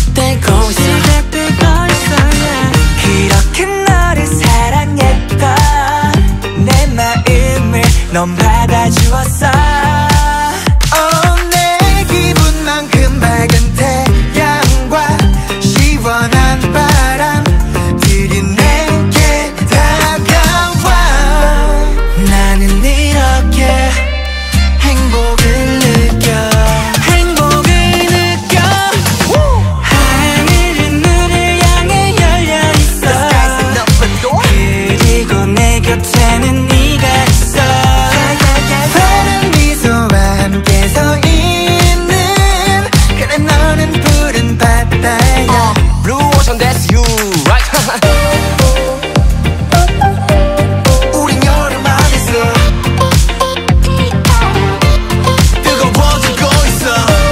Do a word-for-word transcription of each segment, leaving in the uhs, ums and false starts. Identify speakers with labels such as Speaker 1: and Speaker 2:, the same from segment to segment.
Speaker 1: 시작되고 있어 시작되고 있어 yeah. 그렇게 너를 사랑했던 내 마음을 넌 받아주었어. oh, 내 기분만큼 밝은 태양과 시원한 바람들이 내게 다가와. 나는 이렇게 행복을 느껴 행복을 느껴 하늘은 너를 향해 열려있어. 그리고 내 곁에는 네가 있어. 파란 미소와 함께 서 있는 그래 너는 푸른 바다야.
Speaker 2: Blue ocean that's you right.
Speaker 1: 우린 여름 안에서 뜨거워지고 있어.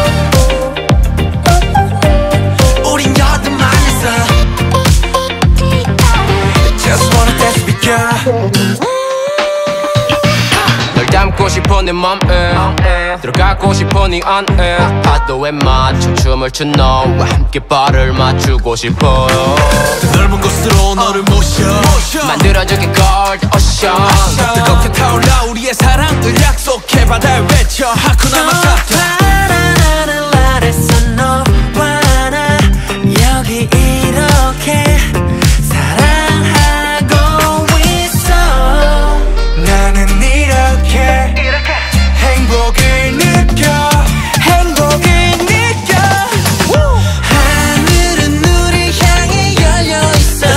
Speaker 1: 우린 여름 안에서 Just wanna dance with you.
Speaker 2: 널 담고 싶어 내 맘에 들어가고 싶어 네 안에 파도에 맞춰 춤을 춘 너와 함께 발을 맞추고 싶어.
Speaker 1: 넓은 곳으로 너를 모셔
Speaker 2: 만들어줄게 cold ocean.
Speaker 1: 뜨겁게 타올라 우리의 사랑을 약속해 바다에 외쳐 하쿠나 마타타. 바라나는 아래서 너와 나 여기 이렇게 사랑하고 있어. 나는 이렇게 행복을 느껴 행복을 느껴. 하늘은 우리 향해 열려있어.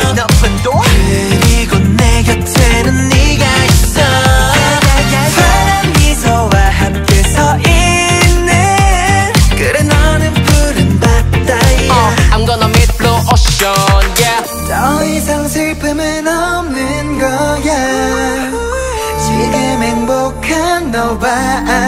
Speaker 1: 그리고 내 곁에는 네가 있어. 파란 미소와 함께 서 있는 그래 너는 푸른 바다야.
Speaker 2: uh, I'm gonna meet blue ocean yeah.
Speaker 1: 더 이상 슬픔은 없는 거야. 지금 행복한 너와